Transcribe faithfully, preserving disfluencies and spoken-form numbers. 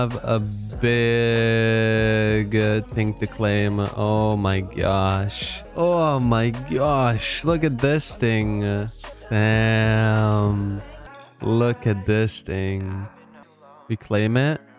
have a big thing to claim. Oh my gosh. Oh my gosh. Look at this thing. Damn. Look at this thing. We claim it.